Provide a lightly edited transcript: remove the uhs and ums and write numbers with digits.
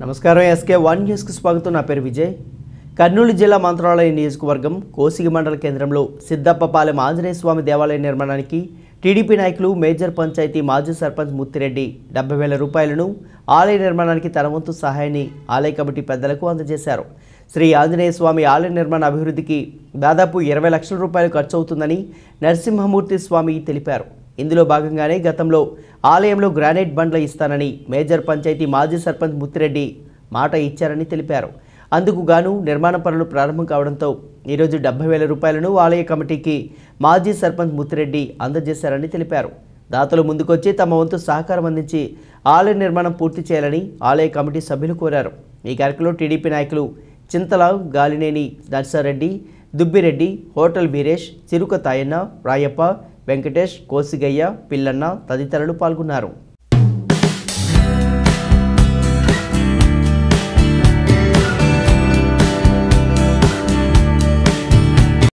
నమస్కారం SK one న్యూస్కి స్వాగతం. నా పేరు విజయ్. కర్నూలు జిల్లా మంత్రాలయ నియోజకవర్గం కోసిగి మండల కేంద్రంలో సిద్దప్పపాలెం ఆంజనేయ స్వామి దేవాలయ నిర్మాణానికి టీడీపీ నాయకులు మేజర్ పంచాయతీ మాజీ సర్పంచ్ ముత్తిరెడ్డి 70,000 రూపాయలను ఆలయ నిర్మాణానికి తన వంతు సహాయాన్ని ఆలయ కమిటీ పెద్దలకు అందజేశారు. శ్రీ ఆంజనేయ స్వామి ఆలయ నిర్మాణ అభివృద్ధికి దాదాపు 20 లక్షల రూపాయలు ఖర్చు అవుతుందని నరసింహమూర్తి స్వామి తెలిపారు. ఇందులో భాగంగానే గతంలో ఆలయంలో గ్రానైట్ బండ్ల ఇస్తానని మేజర్ పంచాయతీ మాజీ సర్పంచ్ ముత్తిరెడ్డి మాట ఇచ్చారని తెలిపారు. అందుకు గాను నిర్మాణ పనులు ప్రారంభం కావడంతో ఈరోజు 70,000 రూపాయలను ఆలయ కమిటీకి మాజీ సర్పంచ్ ముత్తిరెడ్డి అందజేశారని తెలిపారు. దాతలు ముందుకొచ్చి తమ వంతు సహకారం అందించి ఆలయ నిర్మాణం పూర్తి చేయాలని ఆలయ కమిటీ సభ్యులు కోరారు. ఈ కార్యక్రమంలో టీడీపీ నాయకులు చింతల గాలినేని నర్సారెడ్డి, దుబ్బిరెడ్డి, హోటల్ వీరేష్, చిరుక తాయన్న, రాయప్ప, వెంకటేష్, కోసిగయ్య, పిల్లన్న తదితరులు పాల్గొన్నారు.